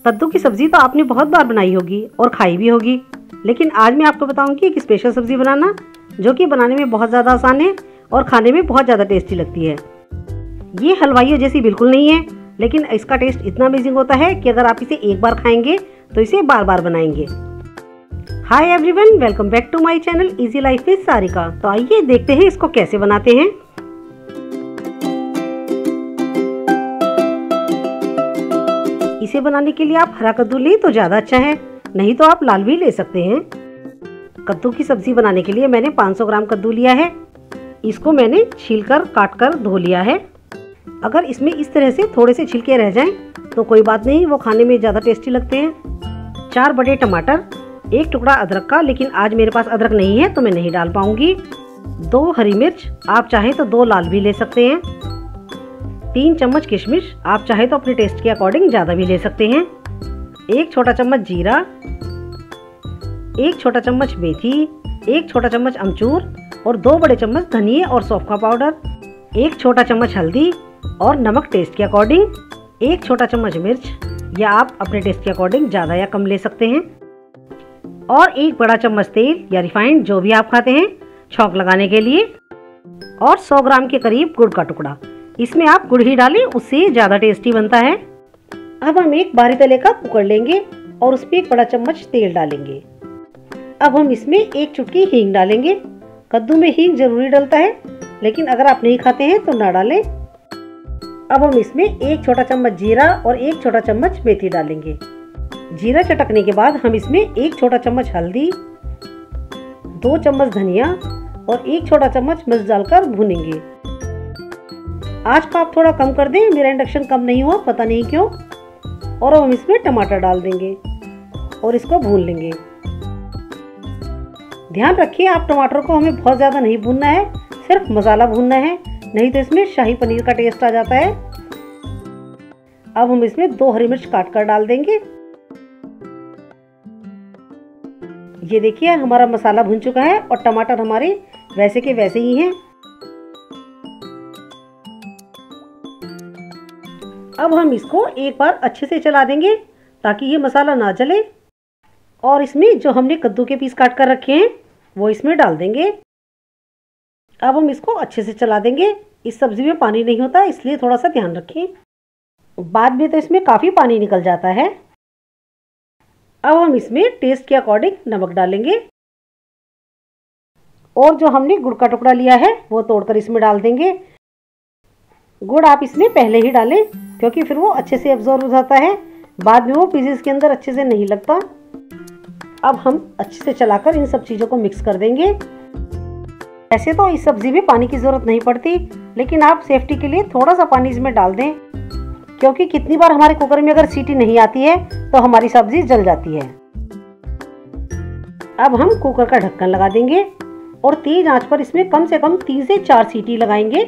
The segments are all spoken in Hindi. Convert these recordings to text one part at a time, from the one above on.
कद्दू की सब्ज़ी तो आपने बहुत बार बनाई होगी और खाई भी होगी, लेकिन आज मैं आपको बताऊंगी एक स्पेशल सब्ज़ी बनाना जो कि बनाने में बहुत ज़्यादा आसान है और खाने में बहुत ज़्यादा टेस्टी लगती है। ये हलवाइयों जैसी बिल्कुल नहीं है, लेकिन इसका टेस्ट इतना अमेजिंग होता है कि अगर आप इसे एक बार खाएंगे तो इसे बार बार बनाएंगे। Hi everyone, welcome back to my channel easy life with Sarika. तो आइए देखते हैं इसको कैसे बनाते हैं। इसे बनाने के लिए आप हरा कद्दू लें तो ज़्यादा अच्छा है, नहीं तो आप लाल भी ले सकते हैं। कद्दू की सब्ज़ी बनाने के लिए मैंने 500 ग्राम कद्दू लिया है। इसको मैंने छीलकर काटकर धो लिया है। अगर इसमें इस तरह से थोड़े से छिलके रह जाएं तो कोई बात नहीं, वो खाने में ज़्यादा टेस्टी लगते हैं। 4 बड़े टमाटर, 1 टुकड़ा अदरक का, लेकिन आज मेरे पास अदरक नहीं है तो मैं नहीं डाल पाऊंगी। 2 हरी मिर्च, आप चाहें तो 2 लाल भी ले सकते हैं। 3 चम्मच किशमिश, आप चाहे तो अपने टेस्ट के अकॉर्डिंग ज़्यादा भी ले सकते हैं। 1 छोटा चम्मच जीरा, 1 छोटा चम्मच मेथी, 1 छोटा चम्मच अमचूर और 2 बड़े चम्मच धनिया और सौंफ का पाउडर, 1 छोटा चम्मच हल्दी और नमक टेस्ट के अकॉर्डिंग, 1 छोटा चम्मच मिर्च, या आप अपने टेस्ट के अकॉर्डिंग ज़्यादा या कम ले सकते हैं, और 1 बड़ा चम्मच तेल या रिफाइंड, जो भी आप खाते हैं, छौंक लगाने के लिए, और 100 ग्राम के करीब गुड़ का टुकड़ा। इसमें आप गुड़ ही डालें, उससे ज़्यादा टेस्टी बनता है। अब हम एक बारीक तले का कुकर लेंगे और उसमें 1 बड़ा चम्मच तेल डालेंगे। अब हम इसमें 1 चुटकी हींग डालेंगे। कद्दू में हींग जरूरी डलता है, लेकिन अगर आप नहीं खाते हैं तो ना डालें। अब हम इसमें 1 छोटा चम्मच जीरा और 1 छोटा चम्मच मेथी डालेंगे। जीरा चटकने के बाद हम इसमें 1 छोटा चम्मच हल्दी, 2 चम्मच धनिया और 1 छोटा चम्मच मिर्च डालकर भूनेंगे। आँच को आप थोड़ा कम कर दें, मेरा इंडक्शन कम नहीं हुआ, पता नहीं क्यों। और अब हम इसमें टमाटर डाल देंगे और इसको भून लेंगे। ध्यान रखिए, आप टमाटर को हमें बहुत ज़्यादा नहीं भूनना है, सिर्फ मसाला भूनना है, नहीं तो इसमें शाही पनीर का टेस्ट आ जाता है। अब हम इसमें 2 हरी मिर्च काट कर डाल देंगे। ये देखिए, हमारा मसाला भून चुका है और टमाटर हमारे वैसे के वैसे ही हैं। अब हम इसको एक बार अच्छे से चला देंगे ताकि ये मसाला ना जले, और इसमें जो हमने कद्दू के पीस काट कर रखे हैं वो इसमें डाल देंगे। अब हम इसको अच्छे से चला देंगे। इस सब्ज़ी में पानी नहीं होता, इसलिए थोड़ा सा ध्यान रखें, बाद में तो इसमें काफ़ी पानी निकल जाता है। अब हम इसमें टेस्ट के अकॉर्डिंग नमक डालेंगे और जो हमने गुड़ का टुकड़ा लिया है वो तोड़कर इसमें डाल देंगे। गुड़ आप इसमें पहले ही डालें, क्योंकि फिर वो अच्छे से एब्जॉर्ब हो जाता है, बाद में वो पीसेस के अंदर अच्छे से नहीं लगता। अब हम अच्छे से चलाकर इन सब चीज़ों को मिक्स कर देंगे। ऐसे तो इस सब्ज़ी में पानी की ज़रूरत नहीं पड़ती, लेकिन आप सेफ्टी के लिए थोड़ा सा पानी इसमें डाल दें, क्योंकि कितनी बार हमारे कुकर में अगर सीटी नहीं आती है तो हमारी सब्ज़ी जल जाती है। अब हम कुकर का ढक्कन लगा देंगे और तेज आंच पर इसमें कम से कम 3 से 4 सीटी लगाएंगे।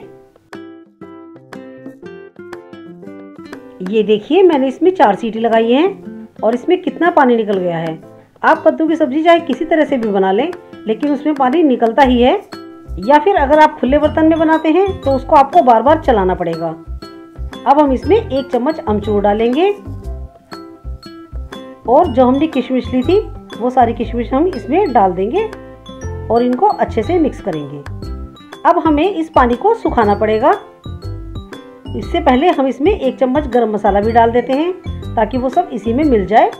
ये देखिए, मैंने इसमें 4 सीटी लगाई हैं और इसमें कितना पानी निकल गया है। आप कद्दू की सब्ज़ी चाहे किसी तरह से भी बना लें, लेकिन उसमें पानी निकलता ही है, या फिर अगर आप खुले बर्तन में बनाते हैं तो उसको आपको बार बार चलाना पड़ेगा। अब हम इसमें 1 चम्मच अमचूर डालेंगे और जो हमने किशमिश ली थी वो सारी किशमिश हम इसमें डाल देंगे और इनको अच्छे से मिक्स करेंगे। अब हमें इस पानी को सुखाना पड़ेगा। इससे पहले हम इसमें 1 चम्मच गरम मसाला भी डाल देते हैं ताकि वो सब इसी में मिल जाए।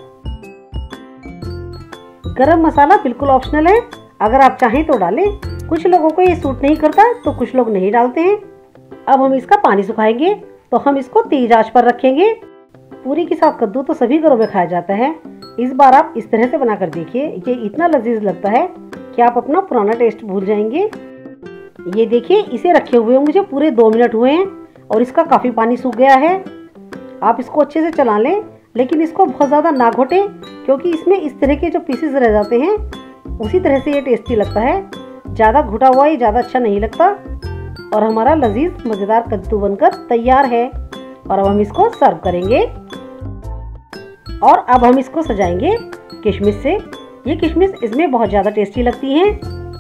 गरम मसाला बिल्कुल ऑप्शनल है, अगर आप चाहें तो डालें। कुछ लोगों को ये सूट नहीं करता तो कुछ लोग नहीं डालते हैं। अब हम इसका पानी सुखाएंगे, तो हम इसको तेज आंच पर रखेंगे। पूरी के साथ कद्दू तो सभी घरों में खाया जाता है, इस बार आप इस तरह से बनाकर देखिए, ये इतना लजीज लगता है कि आप अपना पुराना टेस्ट भूल जाएंगे। ये देखिए, इसे रखे हुए मुझे पूरे 2 मिनट हुए हैं और इसका काफ़ी पानी सूख गया है। आप इसको अच्छे से चला लें, लेकिन इसको बहुत ज़्यादा ना घोटें, क्योंकि इसमें इस तरह के जो पीसेस रह जाते हैं उसी तरह से ये टेस्टी लगता है। ज़्यादा घुटा हुआ ये ज़्यादा अच्छा नहीं लगता। और हमारा लजीज मज़ेदार कद्दू बनकर तैयार है। और अब हम इसको सर्व करेंगे और अब हम इसको सजाएंगे किशमिश से। ये किशमिश इसमें बहुत ज़्यादा टेस्टी लगती हैं।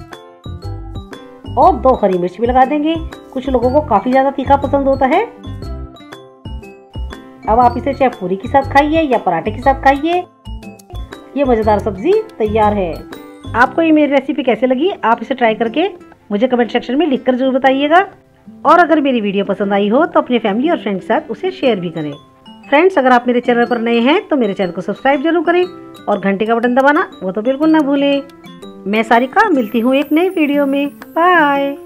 और 2 हरी मिर्च भी लगा देंगे, कुछ लोगों को काफ़ी ज़्यादा तीखा पसंद होता है। अब आप इसे चाहे पूरी के साथ खाइए या पराठे के साथ खाइए। ये मज़ेदार सब्जी तैयार है। आपको ये मेरी रेसिपी कैसे लगी, आप इसे ट्राई करके मुझे कमेंट सेक्शन में लिखकर जरूर बताइएगा। और अगर मेरी वीडियो पसंद आई हो तो अपने फैमिली और फ्रेंड्स के साथ उसे शेयर भी करें। फ्रेंड्स, अगर आप मेरे चैनल पर नए हैं तो मेरे चैनल को सब्सक्राइब जरूर करें और घंटे का बटन दबाना वो तो बिल्कुल ना भूलें। मैं सारिका मिलती हूँ एक नई वीडियो में। बाय।